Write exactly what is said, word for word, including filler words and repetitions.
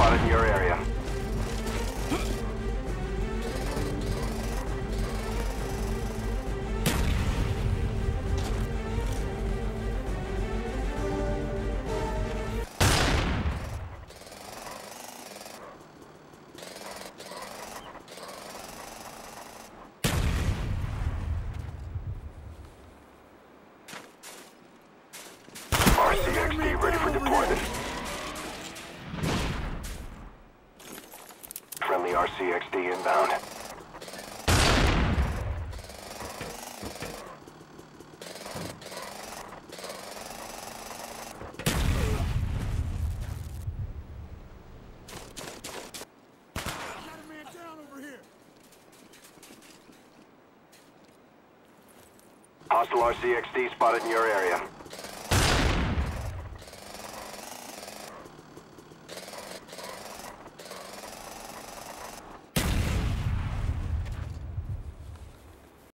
spotted in your area. R C X D ready for deployment. Friendly R C X D inbound. Got a man down over here. Hostile R C X D spotted in your area.